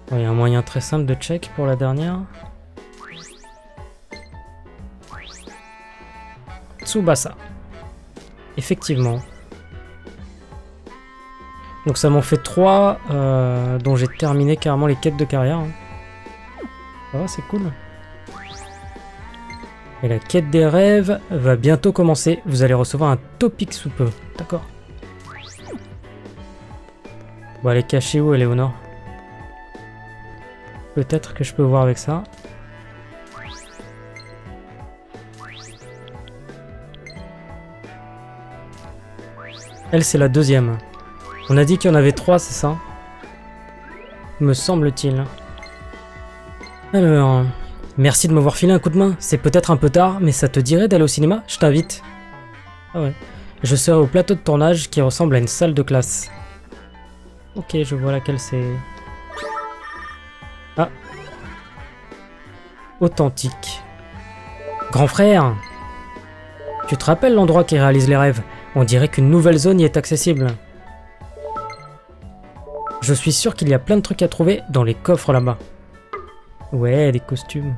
Il y a un moyen très simple de check pour la dernière. Tsubasa. Effectivement. Donc ça m'en fait 3 dont j'ai terminé carrément les quêtes de carrière. Ça va, c'est cool. Et la quête des rêves va bientôt commencer. Vous allez recevoir un topic sous peu. D'accord. Bon, elle est cachée où, Éléonore? Peut-être que je peux voir avec ça. Elle, c'est la deuxième. On a dit qu'il y en avait 3, c'est ça? Me semble-t-il. Alors... Merci de m'avoir filé un coup de main. C'est peut-être un peu tard, mais ça te dirait d'aller au cinéma? Je t'invite. Ah ouais. Je serai au plateau de tournage qui ressemble à une salle de classe. Ok, je vois laquelle c'est. Ah. Authentique. Grand frère! Tu te rappelles l'endroit qui réalise les rêves? On dirait qu'une nouvelle zone y est accessible. Je suis sûr qu'il y a plein de trucs à trouver dans les coffres là-bas. Ouais, des costumes.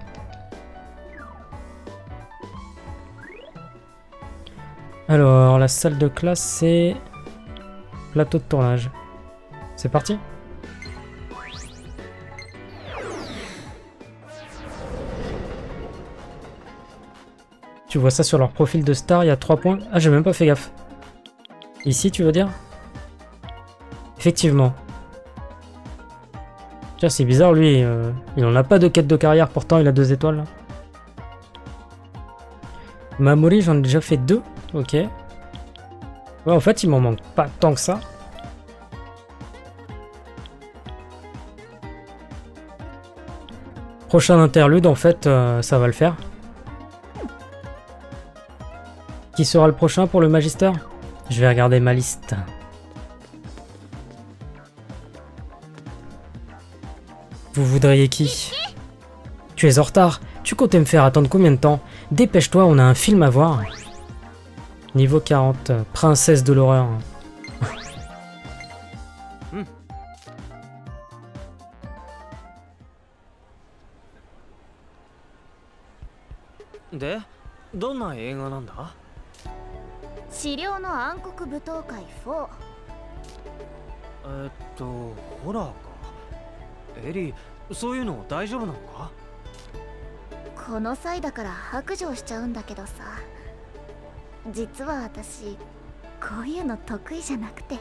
Alors, la salle de classe, c'est... Plateau de tournage. C'est parti? Tu vois ça sur leur profil de star, il y a 3 points. Ah, j'ai même pas fait gaffe. Ici, tu veux dire? Effectivement. Tiens, c'est bizarre, lui. Il en a pas de quête de carrière, pourtant il a 2 étoiles. Là. Mamori, j'en ai déjà fait 2. Ok. Ouais, en fait, il m'en manque pas tant que ça. Prochain interlude, en fait, ça va le faire. Qui sera le prochain pour le Magister? Je vais regarder ma liste. Vous voudriez qui? Tu es en retard. Tu comptais me faire attendre combien de temps? Dépêche-toi, on a un film à voir. Niveau 40, princesse de l'horreur. De, どんな映画なんだ？ 資料の暗黒舞踏会4。 ホラーか。エリー、そういうの大丈夫なのか？ この際だから白状しちゃうんだけどさ、実は私こういうの得意じゃなくて。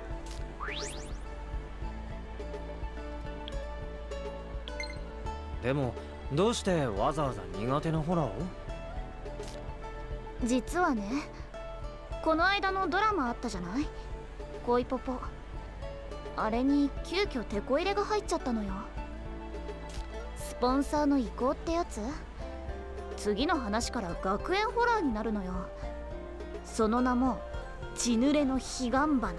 でもどうしてわざわざ苦手なホラーを？ 実はね、この間のドラマあったじゃない？恋ポポ。あれに急遽テこ入れが入っちゃったのよ。スポンサーの意向ってやつ？次の話から学園ホラーになるのよ。その名も血濡れの彼岸花。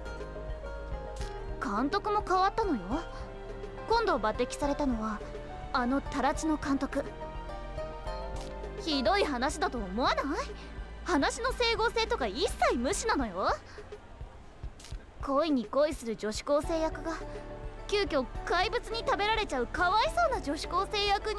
監督も変わったのよ。今度抜擢されたのはあのタラチの監督。ひどい話だと思わない？話の整合性とか一切無視なのよ。恋に恋する女子高生役が急遽怪物に食べられちゃうかわいそうな女子高生役に。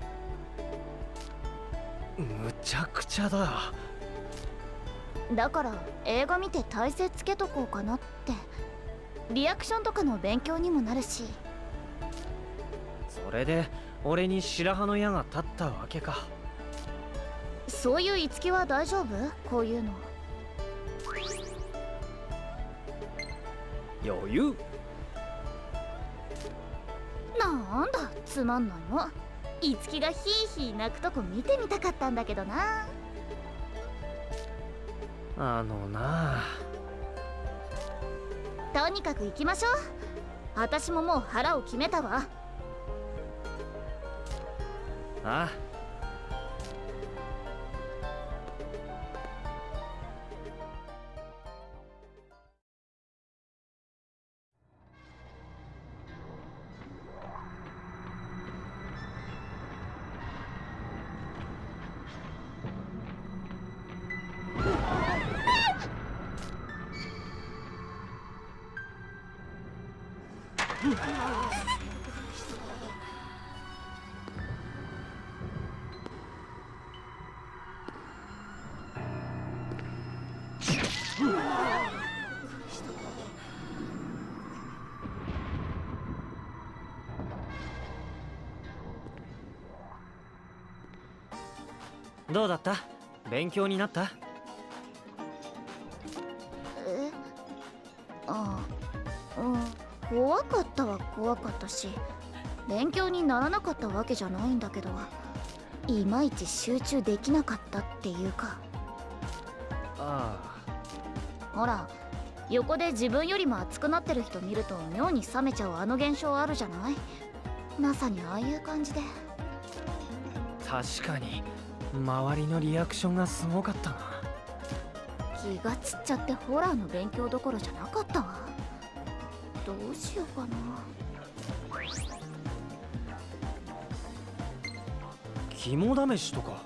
むちゃくちゃだ。 だから映画見て体勢つけとこうかなって。リアクションとかの勉強にもなるし。 それで俺に白羽の矢が立ったわけか。 そういういつきは大丈夫？こういうの余裕。 なんだつまんないの。いつきがヒーヒー泣くとこ見てみたかったんだけどな。 あのなあ。 とにかく行きましょう。私ももう腹を決めたわ。 ああ。 どうだった？勉強になった？ え、あ、怖かったは怖かったし、勉強にならなかったわけじゃないんだけど、いまいち集中できなかったっていうか。 あほら、横で自分よりも熱くなってる人見ると妙に冷めちゃうあの現象あるじゃない？まさにああいう感じで。 あ、確かに周りのリアクションがすごかったな。 気が散っちゃってホラーの勉強どころじゃなかったわ。どうしようかな。 肝試しとか。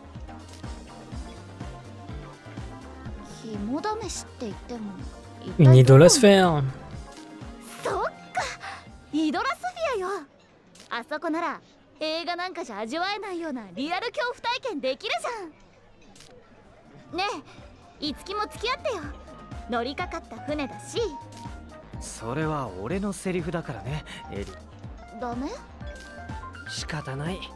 肝試しって言っても Une idolosphère. そっか、イドラスフィアよ。あそこなら映画なんかじゃ味わえないようなリアル恐怖体験できるじゃん。ねえ、いつきも付き合ってよ。乗りかかった船だし。 それは俺のセリフだからね、エリ。 ダメ？ 仕方ない。 やった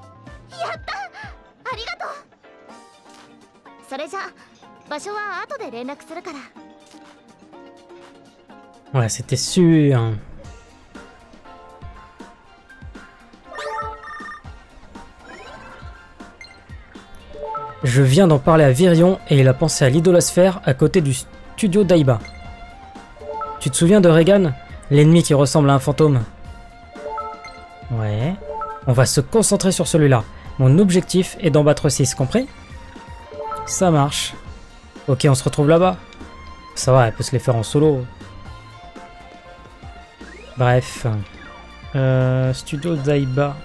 、ありがとう。それじゃ場所は後で連絡するから。 Ouais, c'était sûr. Je viens d'en parler à Virion et il a pensé à l'idolosphère à côté du studio d'Aiba. Tu te souviens de Regan, l'ennemi qui ressemble à un fantôme? Ouais. On va se concentrer sur celui-là. Mon objectif est d'en battre 6, compris? Ça marche. Ok, on se retrouve là-bas. Ça va, elle peut se les faire en solo. Bref. Studio d'Aiba.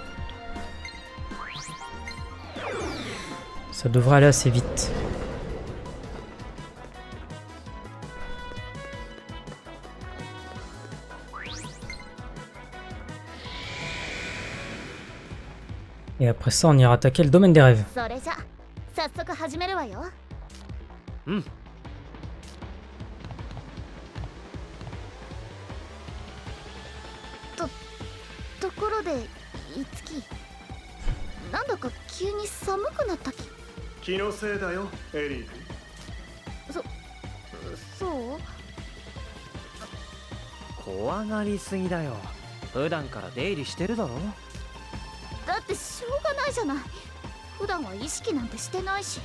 Ça devrait aller assez vite. Et après ça, on ira attaquer le domaine des rêves. それじゃ早速始めるわよ。 うん。 ところで、いつき、なんだか急に寒くなった気のせいだよ、エリー。 そう？ 怖がりすぎだよ。普段から出入りしてるだろ。 だってしょうがないじゃない。普段は意識なんてしてないし。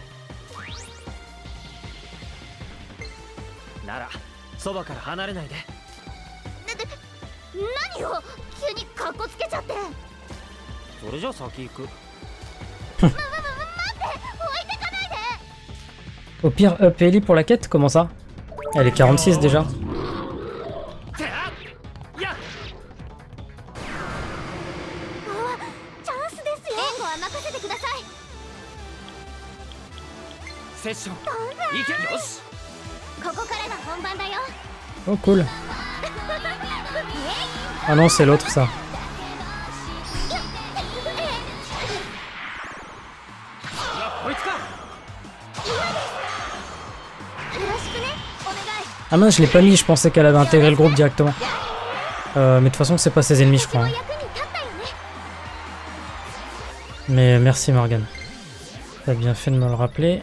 ならそばから離れないで。 何よ、急にカッコつけちゃって。 それじゃ先行く。 待って、置いてかないで。 Au pire, up Ellie pour la quête, comment ça? Elle est 46 déjà. チャンスですよ。援護は任せてください。 セッションいけ。よし、 ここからが本番だよ。 Oh cool. Ah non, c'est l'autre ça. こいつか。 よろしくね、お願い。 Ah mince, je l'ai pas mis, je pensais qu'elle avait intégré le groupe directement. Mais de toute façon, c'est pas ses ennemis, je crois. Hein. Mais merci Morgane. T'as bien fait de me le rappeler.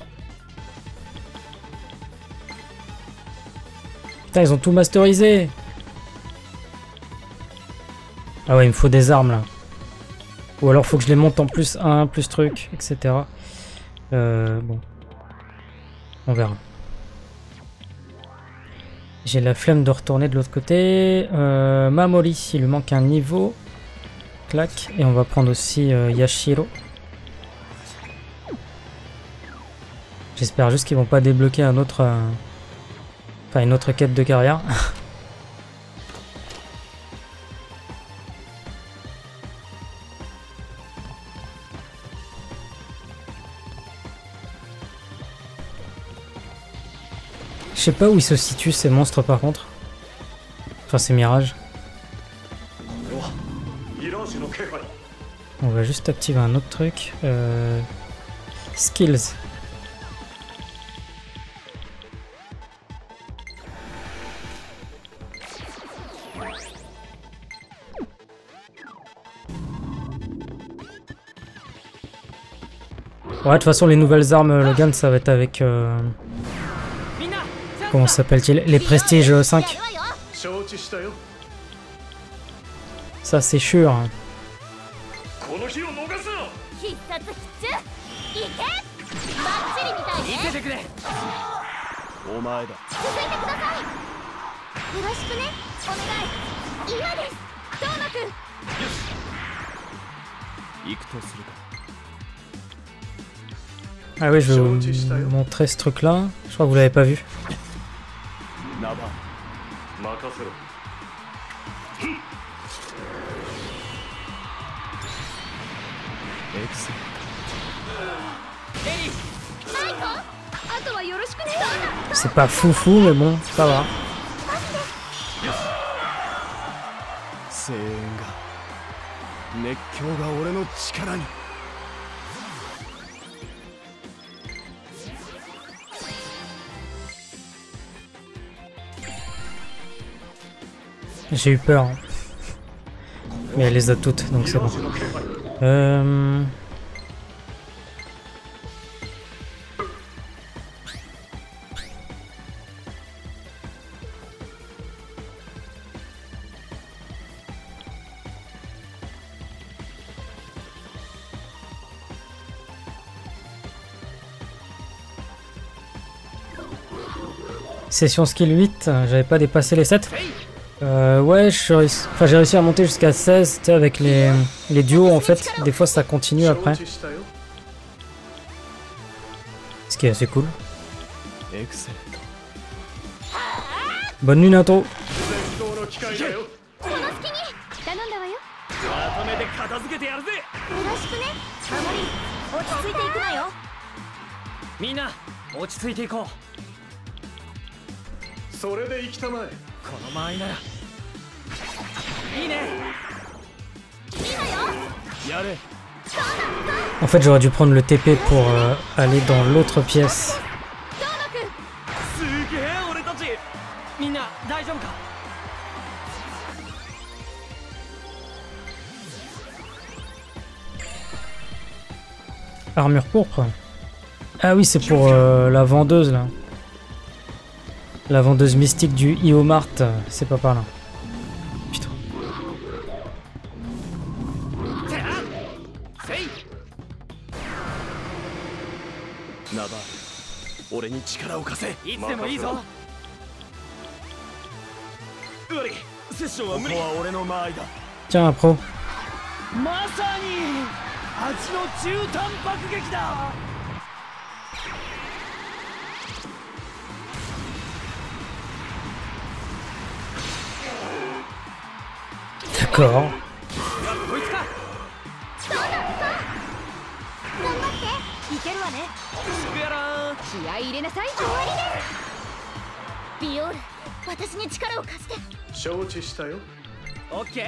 Putain, ils ont tout masterisé. Ah ouais, il me faut des armes là. Ou alors faut que je les monte en plus 1, plus truc, etc. Bon. On verra. J'ai la flemme de retourner de l'autre côté. Mamori, il lui manque un niveau. Clac. Et on va prendre aussi Yashiro. J'espère juste qu'ils vont pas débloquer un autre... Enfin, une autre quête de carrière. Je sais pas où ils se situent ces monstres par contre. Enfin ces mirages. On va juste activer un autre truc. Skills. Ouais, de toute façon, les nouvelles armes, Logan, ça va être avec... みんなチャンスだ comment s'appelle-t-il? Les prestiges 5. やるわよ承知したよ。 Ça, c'est sûr. この日を逃すな。 必殺必中いけバッチリみたいね見せてくれお前だ続いてくださいよろしくねお願い今ですトーマくん行くとするか Ah oui, je vais vous montrer ce truc-là. Je crois que vous l'avez pas vu. ナバ任せろ。 エクセルエリーマイコあとはよろしくね C'est pas foufou, mais bon, ça va. 声援が熱狂が俺の力に J'ai eu peur. Hein. Mais elle les a toutes, donc c'est bon. Session skill 8, j'avais pas dépassé les 7. Ouais, j'ai réussi à monter jusqu'à 16, tu sais, avec les duos en fait. Des fois ça continue après. 承知したよ。 Ce qui est assez cool. エクセル Bonne nuit Nato. 絶好の機会だよ。 この隙に頼んだわよまとめて片付けてやるぜよろしくねあまり落ち着いていくなよみんな落ち着いていこうそれで行きたまえ。 この間合いならいいねやれ En fait j'aurais dû prendre le TP pour aller dans l'autre pièce. すげえ俺たちみんな大丈夫か Armure pourpre. Ah oui c'est pour la vendeuse là. La vendeuse mystique du Iomart, c'est pas par là. Putain. ナバ俺に力を貸せいつでもいいぞウリセッションは無理ここは俺の間合いだ Tiens un pro. まさに味の中タンパク劇だ D'accord. こいつか頑張っていけるわねしくやらん気合い入れなさい終わりですビオール私に力を貸して承知したよ。 オッケー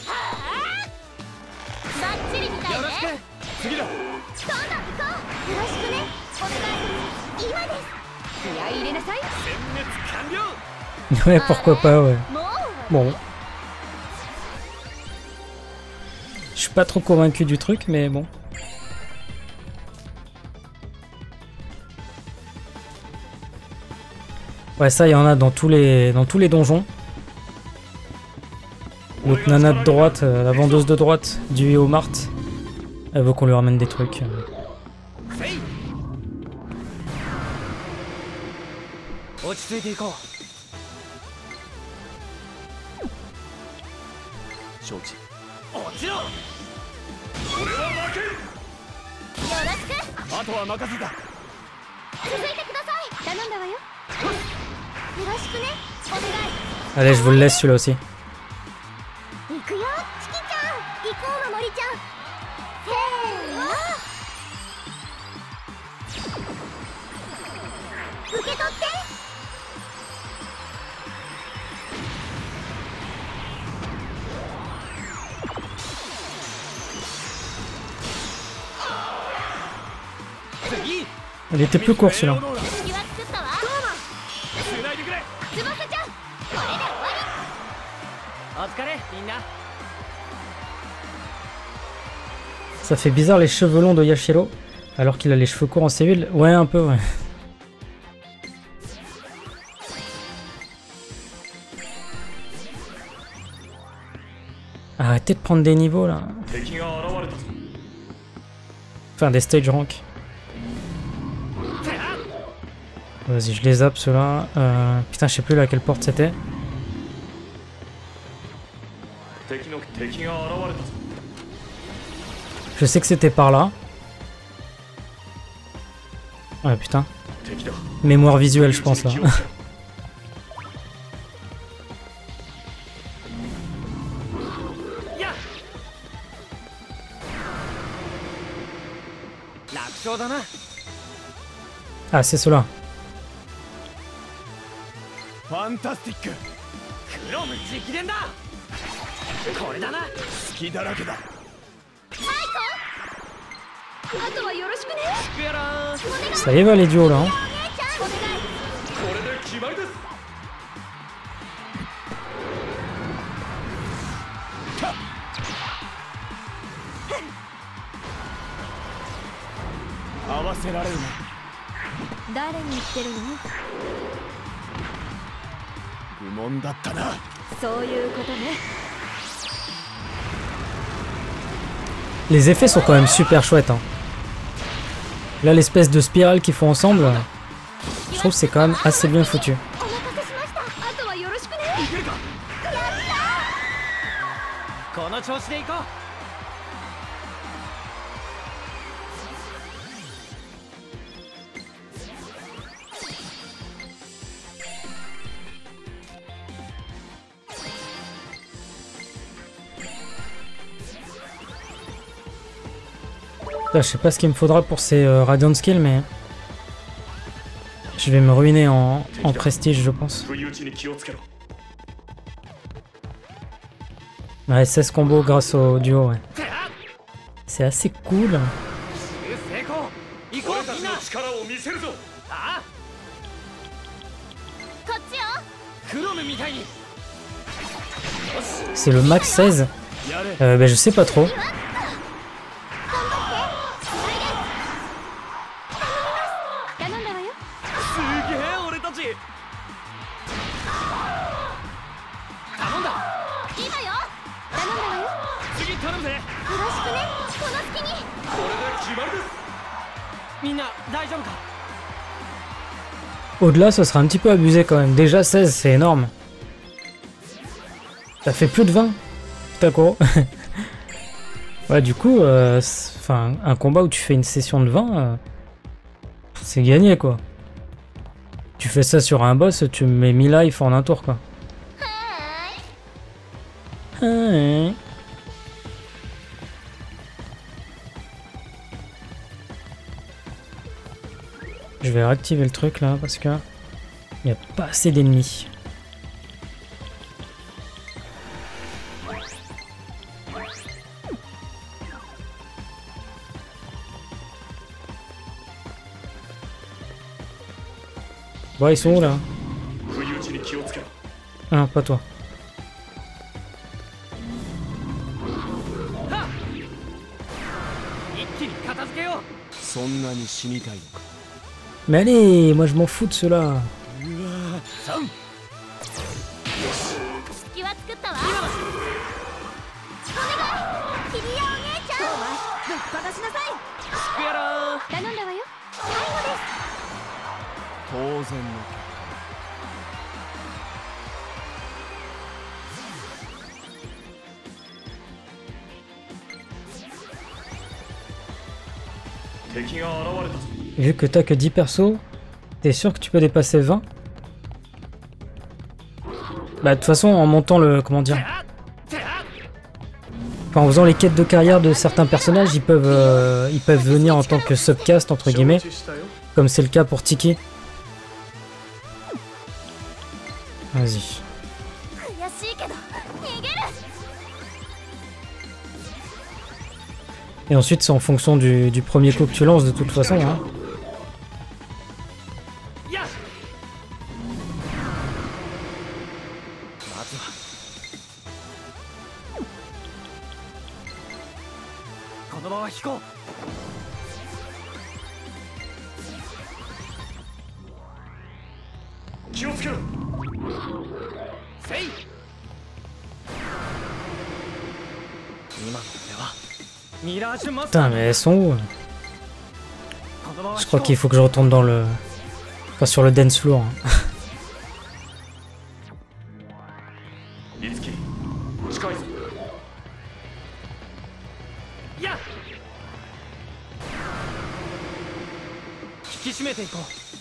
バッチリみたいねよろしく次だどんどん行こうよろしくねお願い今です気合い入れなさい殲滅完了 Ouais pourquoi pas ouais. もう Bon. Je suis pas trop convaincu du truc mais bon. Ouais ça il y en a dans tous les donjons. L'autre nana de droite, la vendeuse de droite du Iomart, elle veut qu'on lui ramène des trucs. 落ち着いていこう承知落ちろ俺は負けるよろしくあとは任せた続いてください頼んだわよよろしくねお願い Allez je vous le laisse celui-là aussi. 行くよチキちゃん行こう守りちゃんせーの受け取って次 Il était plus court celui-là. 敵は作ったわつないでくれ翼ちゃんこれで終わりお疲れみんな Ça fait bizarre les cheveux longs de Yashiro. Alors qu'il a les cheveux courts en civil? Ouais, un peu, ouais. Arrêtez de prendre des niveaux là. 敵が現れたぞ Enfin, des stage rank. Vas-y, je les zappe ceux-là. Putain, je sais plus laquelle porte c'était. 敵が現れたぞ Je sais que c'était par là. Ouais, putain. 敵だ Mémoire visuelle, je pense là. 気をつけろやっ楽勝だな Ah, c'est ceux-là. ファンタスティッククロム直伝だこれだな隙だらけだあとはよろしくねクやらー Ça y est, va les duos là. Hein. お願いこれで決まりです合わせられるな誰に言ってるの愚問だったなそういうことね Les effets sont quand même super chouettes. Hein. Là, l'espèce de spirale qu'ils font ensemble, je trouve que c'est quand même assez bien foutu. お任せしましたあとはよろしくねいけるかこの調子でいこう Là, je sais pas ce qu'il me faudra pour ces Radiant Skills, mais je vais me ruiner en prestige, je pense. 不意打ちに気をつけろ Ouais, 16 combos grâce au duo, ouais. C'est assez cool. 成功行こ俺うみんなたちの力を見せるぞああこっちよクロムみたいに C'est le max 16. やれ Ben, je sais pas trop. 頼んだわよすげえ俺たち頼んだ今よ頼んだわよよ次頼むぜろしくねこの隙にこれで決まりですみんな大丈夫か Au-delà, ça sera un petit peu abusé quand même. Déjà 16, c'est énorme. Ça fait plus de 20. Putain, gros. Ouais, du coup, enfin, un combat où tu fais une session de 20, c'est gagné, quoi. Tu fais ça sur un boss, tu mets 1000 life en un tour, quoi. はーい Ouais. Je vais réactiver le truc là parce que il n'y a pas assez d'ennemis. Bon, ils sont où là? 不意打ちに気をつけろ Ah, pas toi. 一気に片付けようそんなに死にたいのか Mais allez, moi je m'en fous de ceux-là. うわ3 隙は作ったわお願いキリアお姉ちゃん今日はぶっ放しなさいクやらー頼んだわよ最後です当然の敵が現れたぞ Vu que t'as que 10 persos, t'es sûr que tu peux dépasser 20? Bah de toute façon en montant le... comment dire? Enfin, en faisant les quêtes de carrière de certains personnages, ils peuvent venir en tant que subcast entre 承 guillemets, 知したよ comme c'est le cas pour Tiki. Vas-y. 悔しいけど逃げる Et ensuite c'est en fonction du premier coup que tu lances de toute façon. Hein. やっまずはこのまま引こうつけろ。 せい。今の俺はミラージュマスタ Putain, ー mais elles sont où? この場は Je crois qu'il faut que je retourne dans le... Enfin, sur le dance floor. いつき近いぞ。 いや引き締めていこ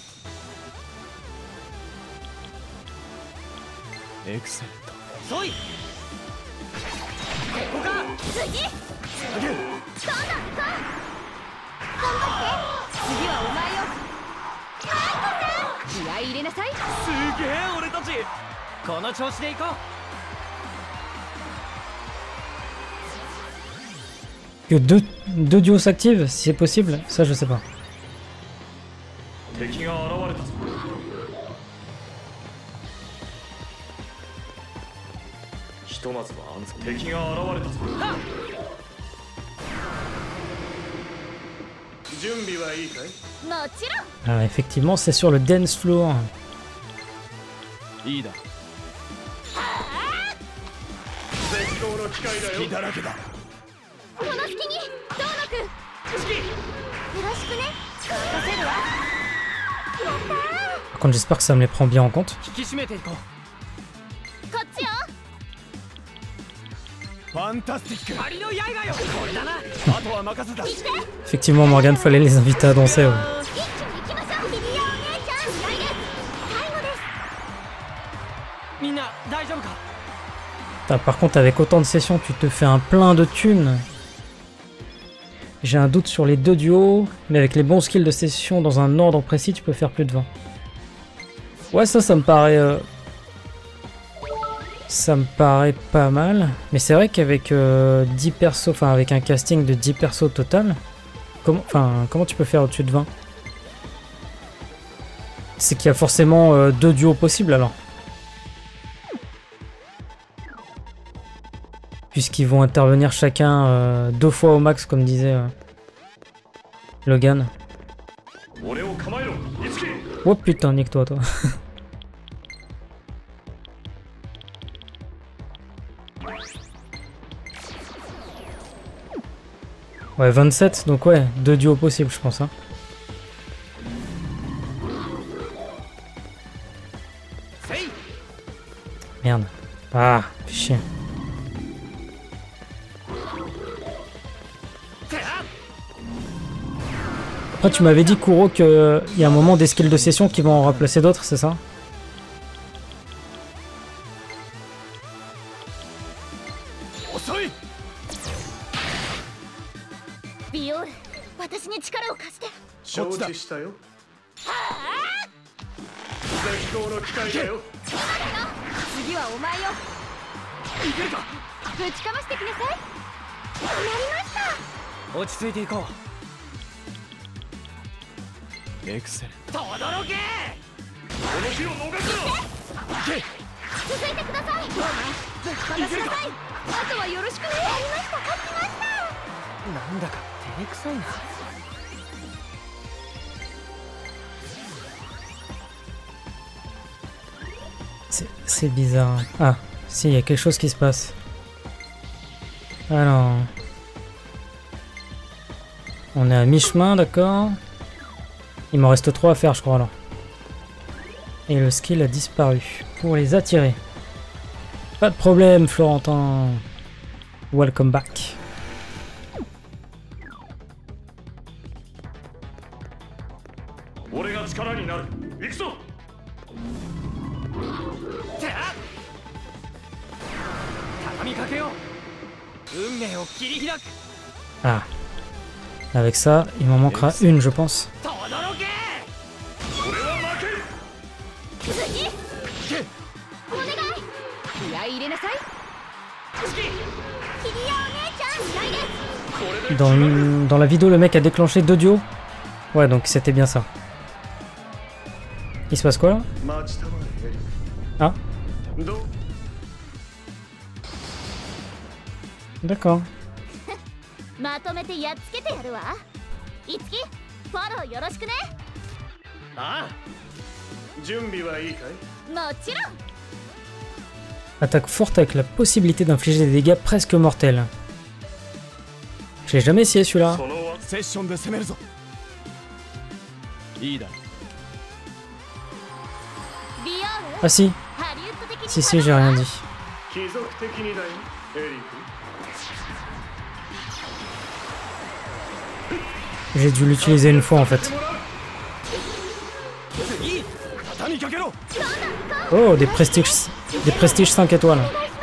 う。エクセレント。そい。ここか。 次下げる。 頑張って次はお前よ。気合い入れなさい。 すげえ俺たち。この調子でいこう。 Que deux duos s'activent, si c'est possible? Ça, je sais pas. 敵が現れたぞ。ひとまずは安全。敵が現れたぞ。準備はいいかい？ もちろん。 Ah, effectivement, c'est sur le dance floor. いいだ。 絶好の機会だよ。 火だらけだ。 この隙にドーナ君よろしくね。任せるわ。 Par contre, j'espère que ça me les prend bien en compte. 引き締めていこう。 こっちよ。 ファンタスティック。針の刃よ。これだな。あとは任せた。 Effectivement, Morgane, fallait les inviter à danser. Ouais. 一気に行きましょう。リリアお姉ちゃん試合です。最後です。 みんな大丈夫か。 Putain, par contre, avec autant de sessions, tu te fais un plein de thunes. J'ai un doute sur les deux duos, mais avec les bons skills de session dans un ordre précis, tu peux faire plus de 20. Ouais, ça me paraît... Ça me paraît pas mal. Mais c'est vrai qu'avec 10 persos, enfin avec un casting de 10 persos total, comment tu peux faire au-dessus de 20? C'est qu'il y a forcément deux duos possibles alors. Puisqu'ils vont intervenir chacun 2 fois au max, comme disait Logan. Oh putain, nique-toi, toi. Ouais, 27, donc ouais, 2 duos possibles, je pense. Hein. Merde. Ah, chier. Après, tu m'avais dit, Kuro, qu'il y a un moment des skills de session qui vont en remplacer d'autres, c'est ça? Biol, 私に力を貸して。 承知したよ。絶好の機会だよ。 次はお前よ。いけるか。ぶちかましてきなさい。決まりました。 落ち着いていこう。エクセレント。とどろけ。 この日を逃すな。 続いてください。どうも。ぶちかましなさい。あとはよろしくね。やりました。勝ちました。 なんだか照れくさいな。 C'est bizarre. Ah, si, il y a quelque chose qui se passe. Alors... On est à mi-chemin, d'accord. Il m'en reste 3 à faire, je crois, alors. Et le skill a disparu. Pour les attirer. Pas de problème, Florentin. Welcome back. Ah. Avec ça, il m'en manquera une, je pense. Dans la vidéo, le mec a déclenché 2 duos. Ouais, donc c'était bien ça. Il se passe quoi là? Ah. D'accord. まとめてやっつけてやるわ。いつき、フォローよろしくね。 ああ。準備はいいかい？ もちろん。 Attaque forte avec la possibilité d'infliger des dégâts presque mortels. J'ai jamais essayé celui-là. そのセッションで攻めるぞ。いいだ。 ビヨール Ah si, ハリウッド的に si si, j'ai rien dit. 貴族的にだよエリック。 J'ai dû l'utiliser une fois en fait. 次畳みかけろ。 Oh, des prestiges 5 étoiles.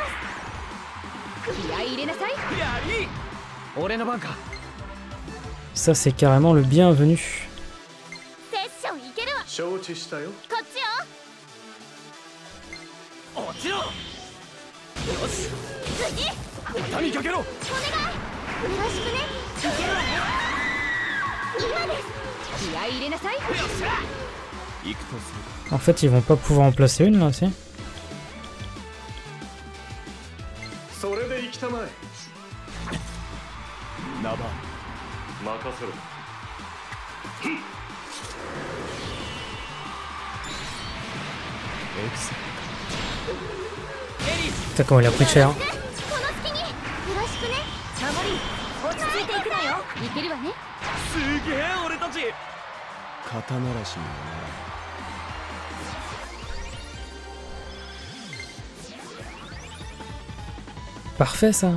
気合い入れなさい。 やり。俺の番か。 Ça c'est carrément le bienvenu. セッションいけるわ。 承知したよ。 こっちよ。 落ちろ。よし。 次。 畳みかけろ。 お願い。よろしくね。いけるわね。今です。気合い入れなさい。 よっしゃ。行くとする。 En fait, ils vont pas pouvoir en placer une là, si. それで行きたまえ。 ナバー。 任せろ。 エクセ。 Putain, comment il a pris cher. この隙に。よろしくね。サボリ。落ち着いていくなよ。いけるわね。 すげえ俺たち。肩慣らしにはならない。 Parfait ça.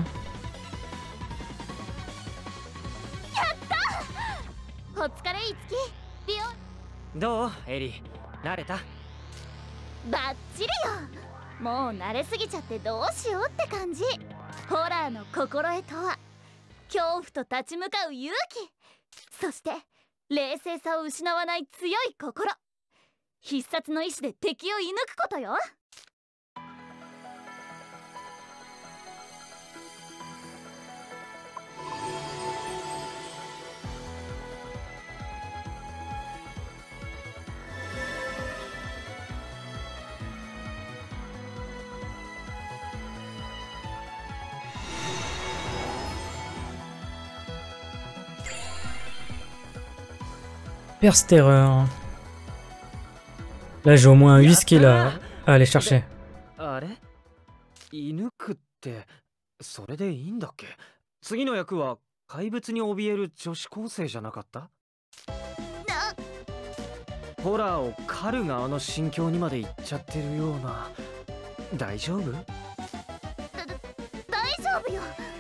お疲れいつき。ビヨ。 どうエリー、慣れた？ バッチリよ。もう慣れすぎちゃってどうしようって感じ。ホラーの心得とは恐怖と立ち向かう勇気、そして冷静さを失わない強い心、必殺の意志で敵を射抜くことよ。 Perce terreur. Là j'ai au moins 8 skills à aller chercher. あれ？射抜くってそれでいいんだっけ？次の役は怪物に怯える女子高生じゃなかった？ホラーを狩る側の心境にまで行っちゃってるような。大丈夫？ 大丈夫よ。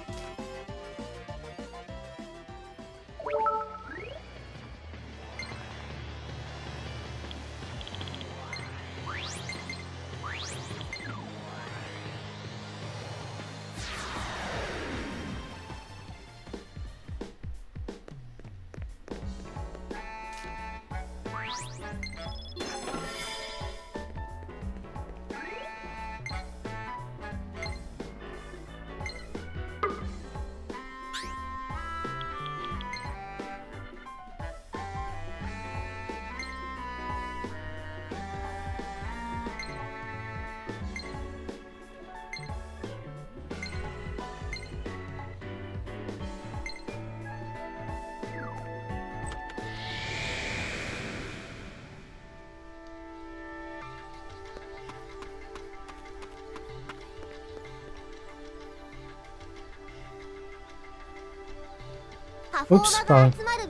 Oups, pardon.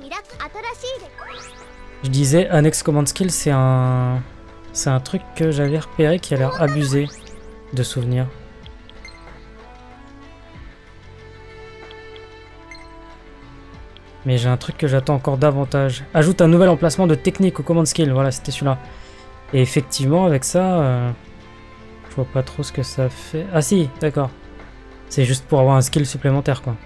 Je disais, Annex Command Skill, c'est un truc que j'avais repéré qui a l'air abusé de souvenirs. Mais j'ai un truc que j'attends encore davantage. Ajoute un nouvel emplacement de technique au Command Skill. Voilà, c'était celui-là. Et effectivement, avec ça, je vois pas trop ce que ça fait. Ah si, d'accord. C'est juste pour avoir un skill supplémentaire, quoi.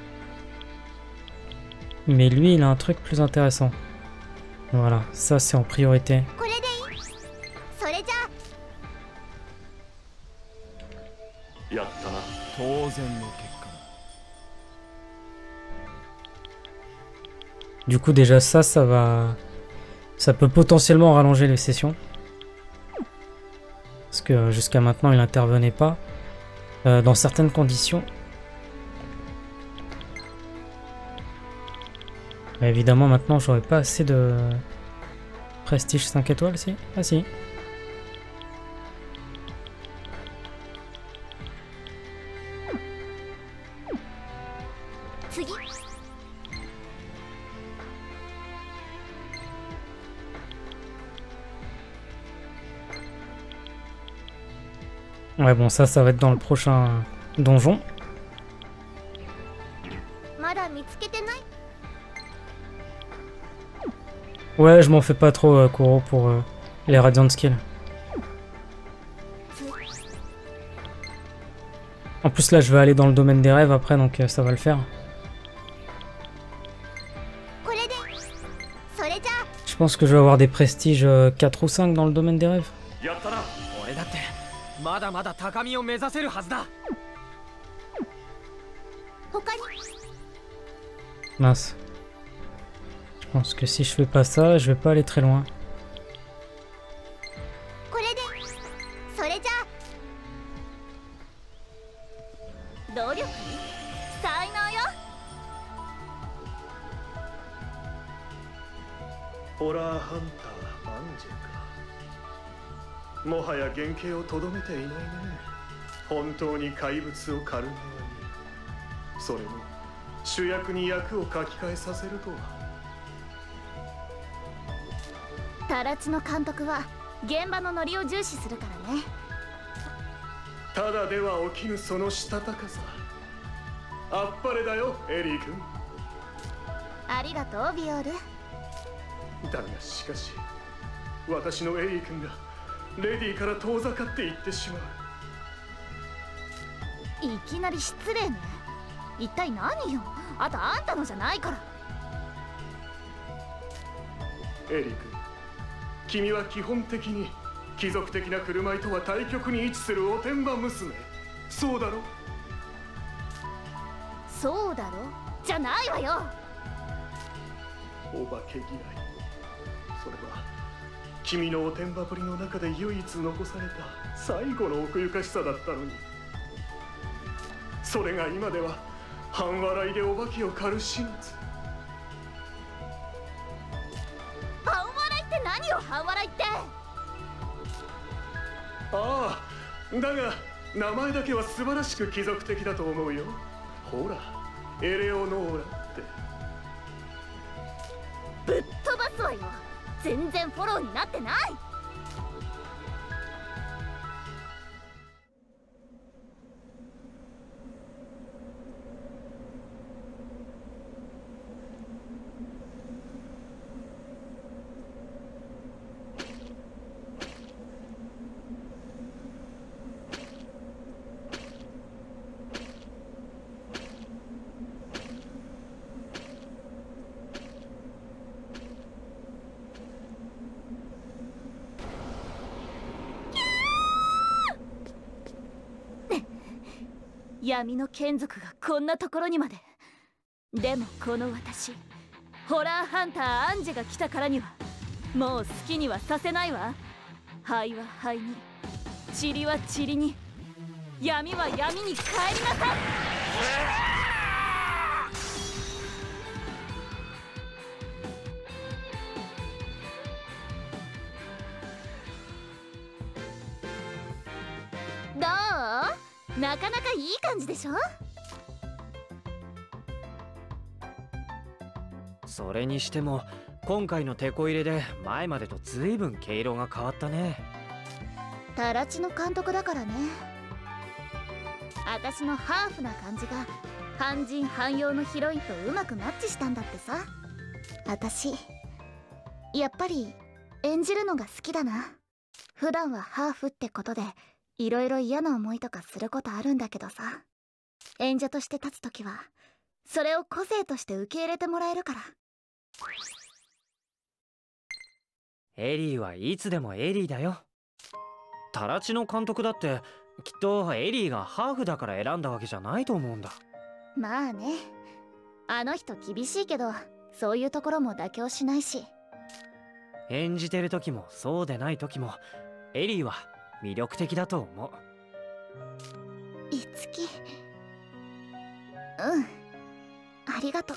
Mais lui, il a un truc plus intéressant. Voilà, ça c'est en priorité. Du coup, déjà ça va... Ça peut potentiellement rallonger les sessions. Parce que jusqu'à maintenant, il n'intervenait pas. Dans certaines conditions. Mais évidemment, maintenant, j'aurais pas assez de prestige 5 étoiles, si. Ah si. 次。 Ouais, bon, ça va être dans le prochain donjon. まだ見つけてない？ Ouais, je m'en fais pas trop, Kuro, pour les Radiant Skills. En plus, là, je vais aller dans le domaine des rêves après, donc ça va le faire. これで。それじゃあ。 Je pense que je vais avoir des prestiges 4 ou 5 dans le domaine des rêves. やったな。俺だってまだまだ高みを目指せるはずだ。 他に。 Mince. Je pense que si je fais pas ça, je vais pas aller très loin. これで。それじゃあ。努力？才能よ。 ホラーハンターアンジェか。もはや原型をとどめていないね。本当に怪物を狩る側に、それも主役に役を書き換えさせるとは。 タラチの監督は現場のノリを重視するからね。 ただでは起きぬそのしたたかさ。あっぱれだよ、エリー君。 ありがとう、ビオール。 だがしかし、私のエリー君がレディから遠ざかっていってしまう。 いきなり失礼ね。一体何よ。あとあんたのじゃないから。 エリー君、君は基本的に貴族的な振る舞いとは対極に位置するおてんば娘。そうだろ？ そうだろじゃないわよ。 お化け嫌い。それは君のおてんばぶりの中で唯一残された最後の奥ゆかしさだったのに、それが今では半笑いでお化けを狩る始末。 半笑いって何よ、半笑いって。 ああ、だが名前だけは素晴らしく貴族的だと思うよ。ほら、エレオノーラって。 ぶっ飛ばすわよ。全然フォローになってない。闇の眷属がこんなところにまで。でもこの私、ホラーハンターアンジェが来たからにはもう好きにはさせないわ。灰は灰に、塵は塵に、闇は闇に帰りなさい。どう？なかなかいい感じでしょ？ それにしても今回のテこ入れで前までと随分毛色が変わったね。 タラチの監督だからね。私のハーフな感じが半人半様のヒロインとうまくマッチしたんだってさ。私やっぱり演じるのが好きだな。普段はハーフってことでいろいろ嫌な思いとかすることあるんだけどさ、演者として立つときはそれを個性として受け入れてもらえるから。 エリーはいつでもエリーだよ。タラチの監督だってきっとエリーがハーフだから選んだわけじゃないと思うんだ。 まあね、あの人厳しいけどそういうところも妥協しないし。 演じてる時もそうでない時もエリーは魅力的だと思う。 いつき、うん、ありがとう。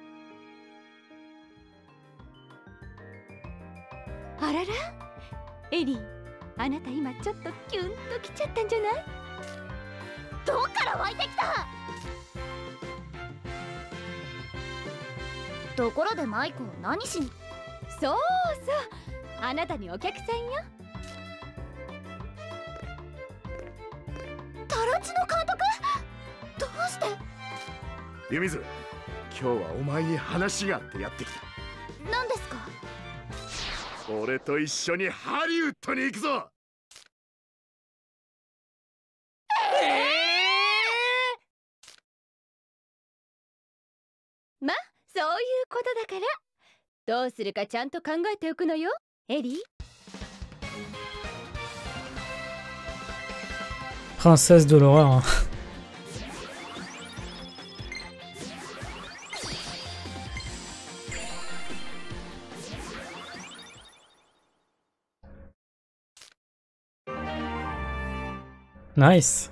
あらら、エリー、あなた今ちょっとキュンときちゃったんじゃない？ どっから湧いてきた？ ところでマイコ何しに。 そうそう、あなたにお客さんよ。 タラチの監督、どうして。 湯水、今日はお前に話があってやってきた。 何ですか。 俺と一緒にハリウッドに行くぞ。 ま、そういうことだから、どうするかちゃんと考えておくのよ、エリー。 Princesse de l'horreur. Hein. Nice.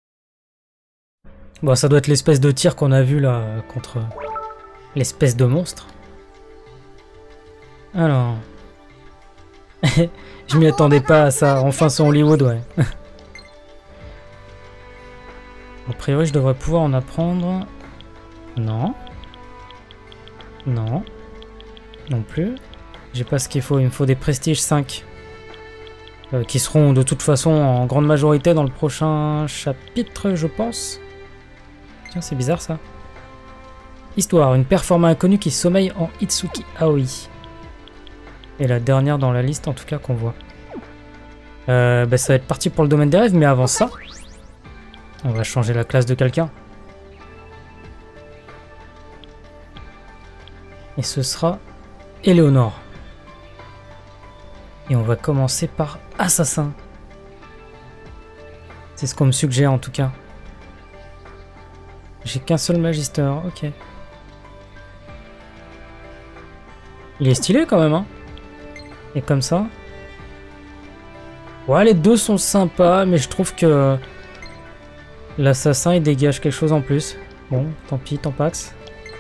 Bon, ça doit être l'espèce de tir qu'on a vu là contre l'espèce de monstre. Alors, je m'y attendais pas à ça. Enfin, c'est Hollywood, ouais. A priori, je devrais pouvoir en apprendre. Non. Non. Non plus. J'ai pas ce qu'il faut. Il me faut des prestiges 5. Qui seront de toute façon en grande majorité dans le prochain chapitre, je pense. Tiens, c'est bizarre ça. Histoire. Une performance inconnue qui sommeille en Itsuki Aoi. Et la dernière dans la liste, en tout cas, qu'on voit. Bah, ça va être parti pour le domaine des rêves, mais avant ça... On va changer la classe de quelqu'un. Et ce sera Éléonore. Et on va commencer par Assassin. C'est ce qu'on me suggère en tout cas. J'ai qu'un seul Magister, ok. Il est stylé quand même, hein. Et comme ça. Ouais, les deux sont sympas, mais je trouve que... l'assassin il dégage quelque chose en plus. Bon, tant pis, tant pax.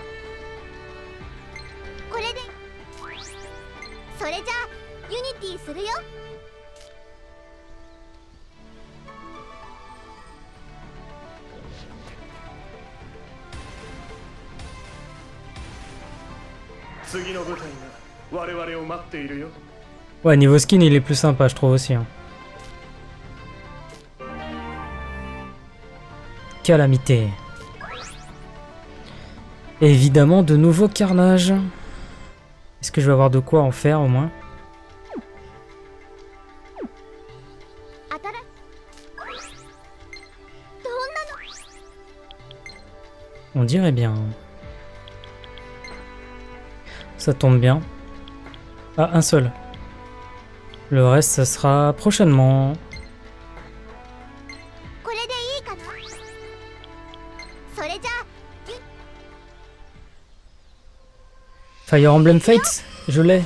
Ouais, niveau skin il est plus sympa je trouve aussi. Hein. Calamité. Évidemment, de nouveaux carnages. Est-ce que je vais avoir de quoi en faire au moins? On dirait bien. Ça tombe bien. Ah, un seul. Le reste, ça sera prochainement. Fire Emblem Fates, je l'ai.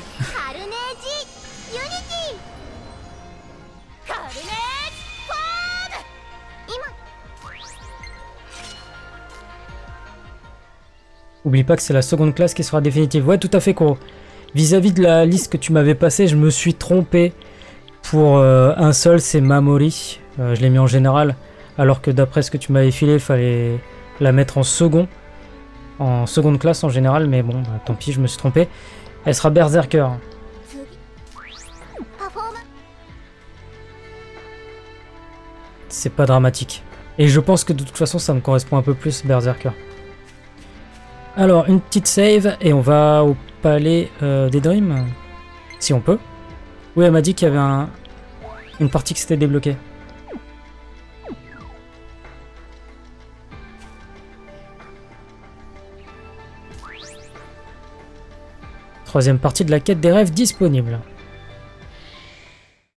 Oublie pas que c'est la seconde classe qui sera définitive. Ouais, tout à fait, Kuro. Vis-à-vis de la liste que tu m'avais passée, je me suis trompé. Pour un seul, c'est Mamori. Je l'ai mis en général. Alors que d'après ce que tu m'avais filé, il fallait la mettre en second. En seconde classe en général, mais bon, bah, tant pis, je me suis trompé. Elle sera Berserker. C'est pas dramatique. Et je pense que de toute façon, ça me correspond un peu plus, Berserker. Alors, une petite save, et on va au palais des Dreams. Si on peut. Oui, elle m'a dit qu'il y avait une partie qui s'était débloquée. Troisième partie de la quête des rêves disponible.